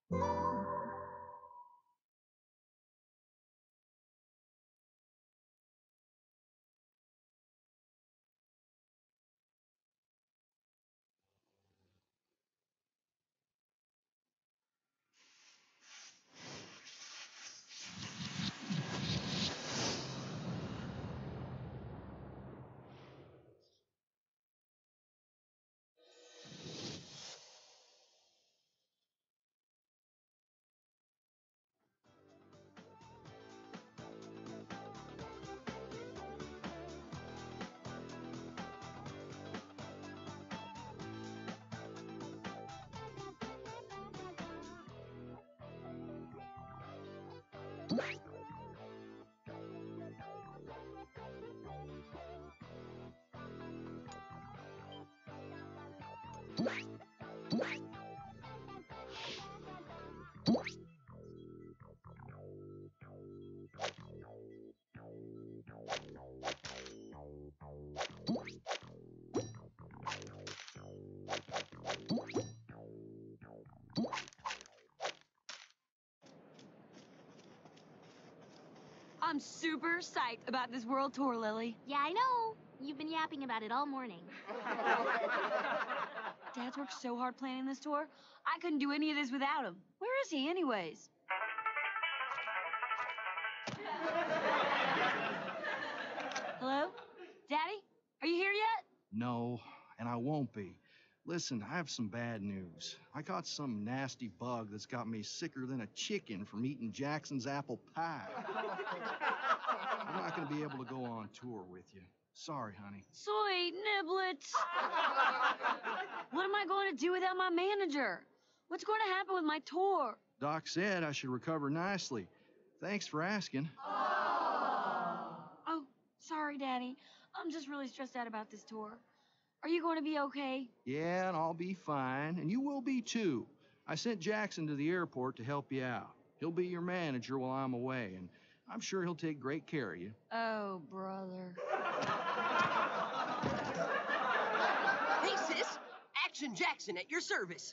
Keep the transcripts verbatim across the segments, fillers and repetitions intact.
I'm super psyched about this world tour, Lily. Yeah, I know. You've been yapping about it all morning. Dad's worked so hard planning this tour, I couldn't do any of this without him. Where is he, anyways? Hello? Daddy? Are you here yet? No, and I won't be. Listen, I have some bad news. I caught some nasty bug that's got me sicker than a chicken from eating Jackson's apple pie. I'm not going to be able to go on tour with you. Sorry, honey. Sweet niblets. What am I going to do without my manager? What's going to happen with my tour? Doc said I should recover nicely. Thanks for asking. Oh, sorry, Daddy. I'm just really stressed out about this tour. Are you going to be okay? Yeah, and I'll be fine, and you will be too. I sent Jackson to the airport to help you out. He'll be your manager while I'm away, and I'm sure he'll take great care of you. Oh, brother. Hey, sis. Action Jackson at your service.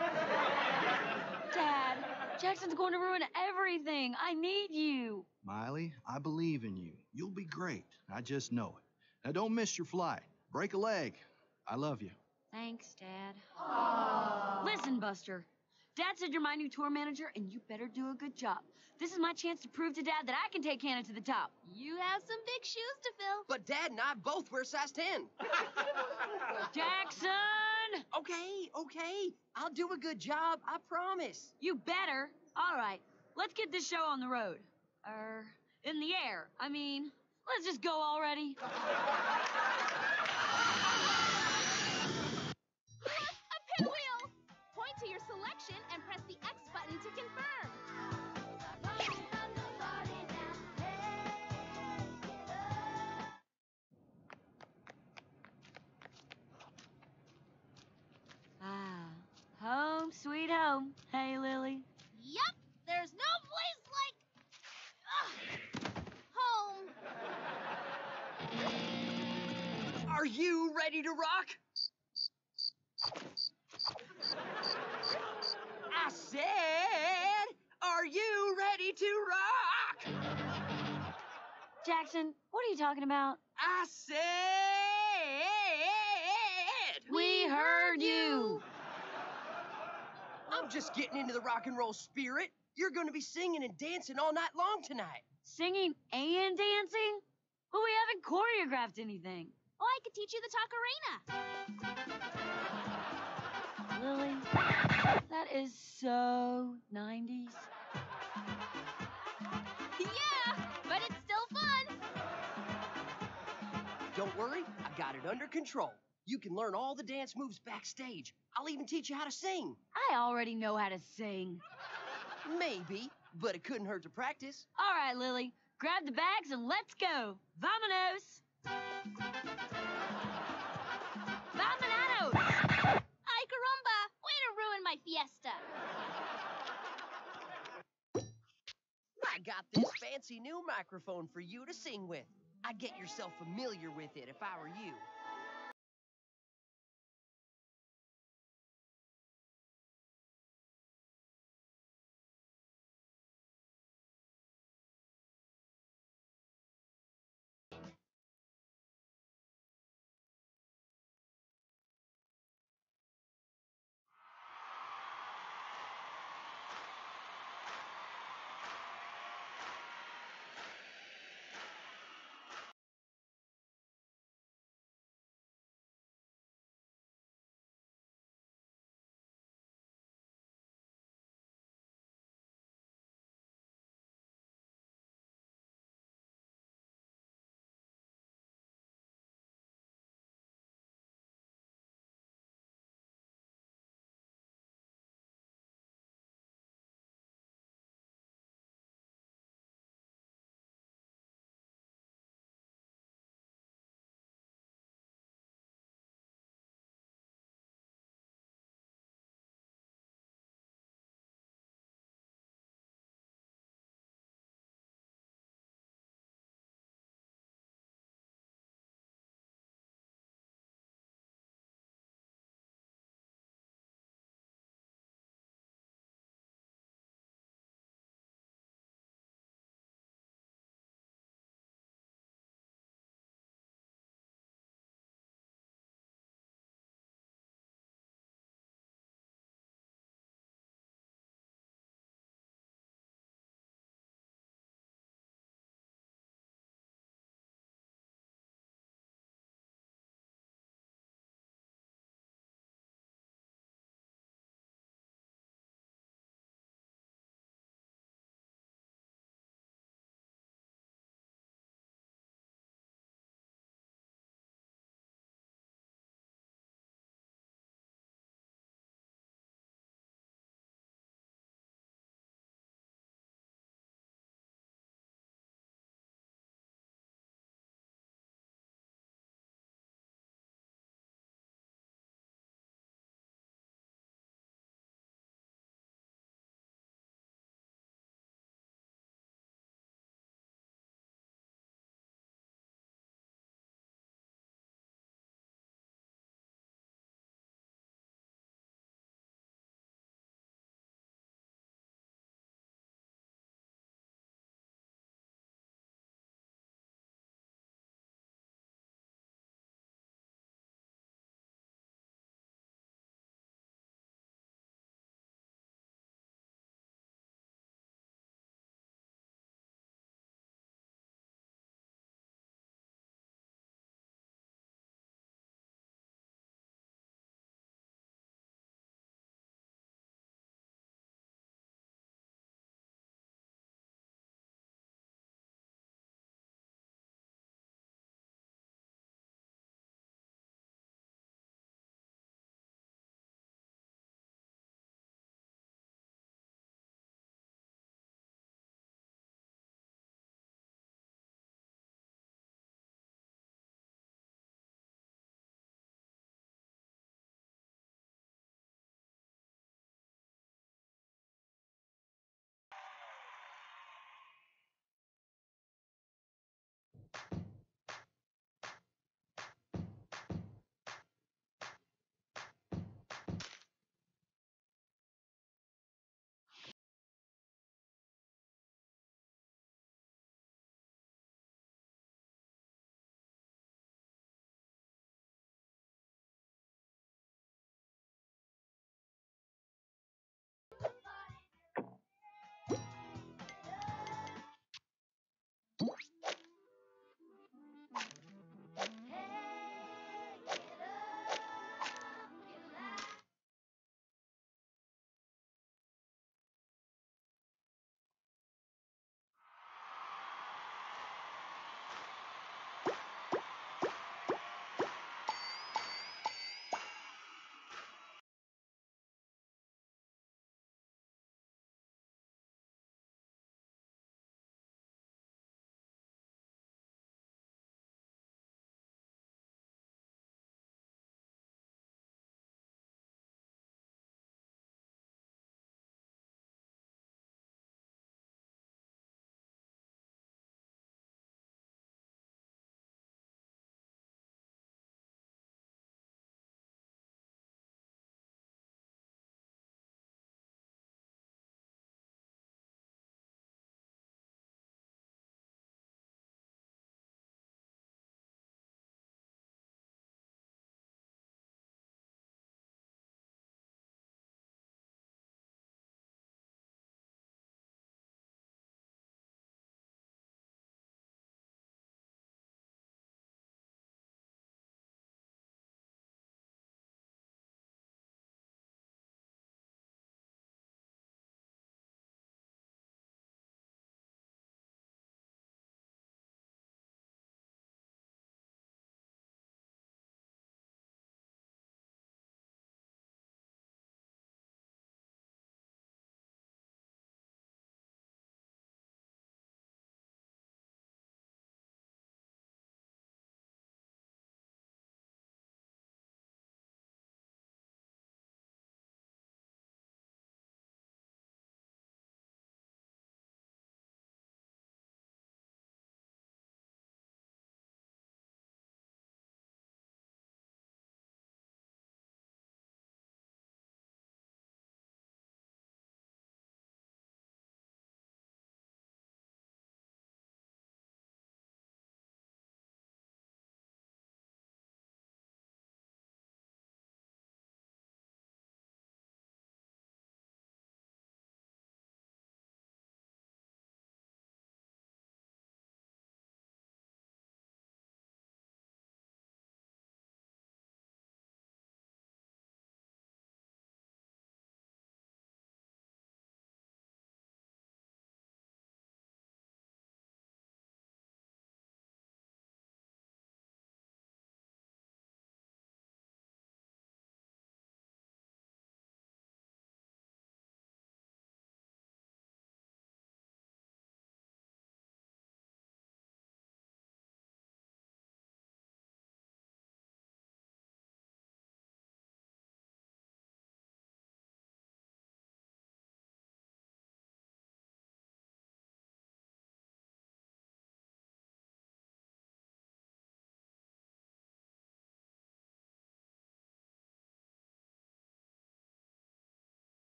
Dad, Jackson's going to ruin everything. I need you. Miley, I believe in you. You'll be great. I just know it. Now, don't miss your flight. Break a leg. I love you. Thanks, Dad. Aww. Listen, Buster. Dad said you're my new tour manager, and you better do a good job. This is my chance to prove to Dad that I can take Canada to the top. You have some big shoes to fill. But Dad and I both wear size ten. Jackson! Okay, okay. I'll do a good job, I promise. You better. All right, let's get this show on the road. Er, in the air. I mean, let's just go already. A pinwheel! Point to your selection and press the X button to confirm. Ah, home sweet home. Hey, Lily. Yup, there's no place like... Ugh, home. Are you ready to rock? I said, are you ready to rock? Jackson, what are you talking about? I said... We heard you. I'm just getting into the rock and roll spirit. You're going to be singing and dancing all night long tonight. Singing and dancing? But we haven't choreographed anything. Oh, I could teach you the Tacarena. Lily, that is so nineties. Yeah, but it's still fun. Don't worry, I got it under control. You can learn all the dance moves backstage. I'll even teach you how to sing. I already know how to sing. Maybe, but it couldn't hurt to practice. All right, Lily, grab the bags and let's go. Vamonos. Vamonados. Ay, caramba! Way to ruin my fiesta. I got this fancy new microphone for you to sing with. I'd get yourself familiar with it if I were you.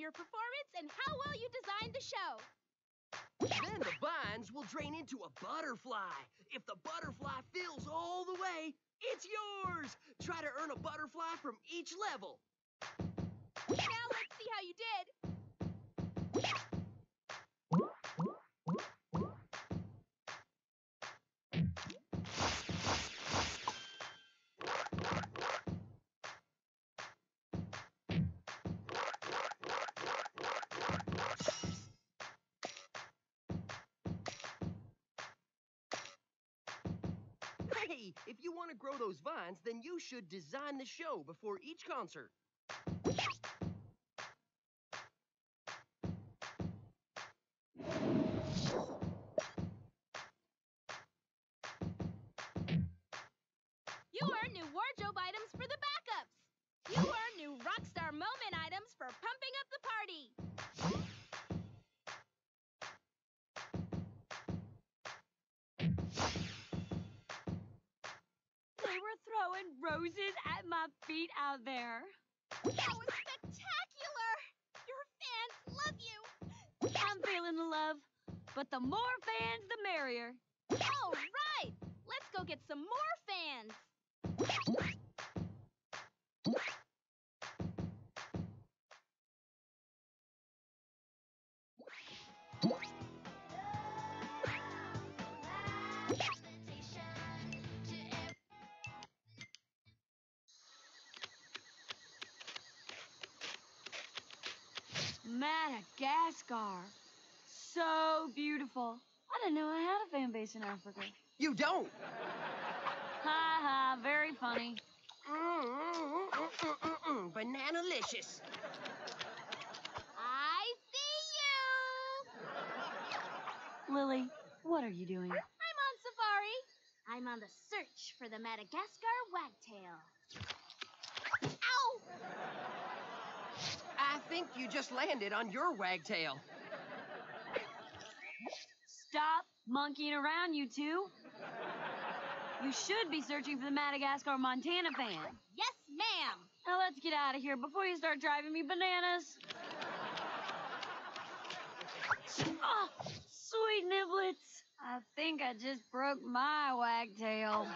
your performance and how well you designed the show. Then the vines will drain into a butterfly. If the butterfly fills all the way, it's yours. Try to earn a butterfly from each level. Now let's see how you did. Hey, if you want to grow those vines, then you should design the show before each concert. You earn new wardrobe items for the backups. You earn new rockstar moment items for pumping up the party. They were throwing roses at my feet out there. That was spectacular. Your fans love you. I'm feeling the love, but the more fans, the merrier. All right. Let's go get some more fans. Madagascar. So beautiful. I didn't know I had a fan base in Africa. You don't. Ha ha, very funny. Mm-mm-mm-mm-mm-mm. Banana-licious. I see you. Lily, what are you doing? I'm on safari. I'm on the search for the Madagascar wagtail. Ow! I think you just landed on your wagtail. Stop monkeying around, you two. You should be searching for the Madagascar Montana fan. Yes, ma'am. Now let's get out of here before you start driving me bananas. Oh, sweet niblets. I think I just broke my wagtail.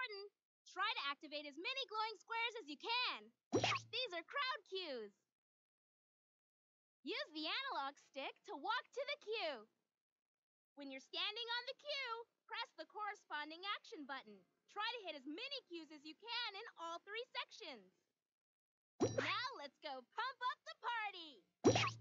important. Try to activate as many glowing squares as you can. These are crowd cues. Use the analog stick to walk to the cue. When you're standing on the cue, press the corresponding action button. Try to hit as many cues as you can in all three sections. Now let's go pump up the party!